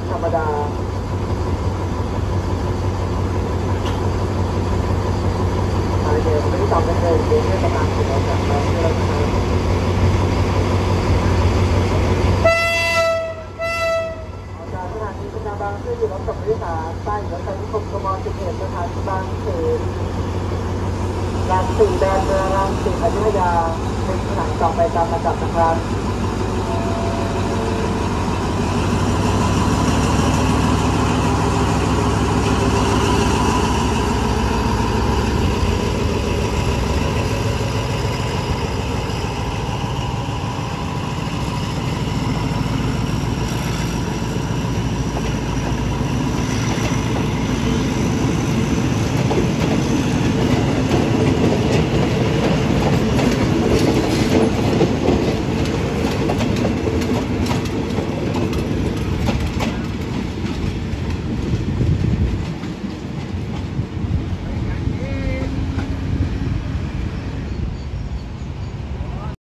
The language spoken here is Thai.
ธรรมดาเดี๋ยวไม่ต้องเป็นเลยเดี๋ยวจะมาถึงเราจะไปเรื่อยๆจากสถานีสนามบางซื่ออยู่รถกับผู้โดยสารใต้รถไฟนิคมกม11สถานีบางซื่อรังสีแดนเมืองรังสีอยุธยาเป็นสถานีต่อไปตามลำดับนะครับ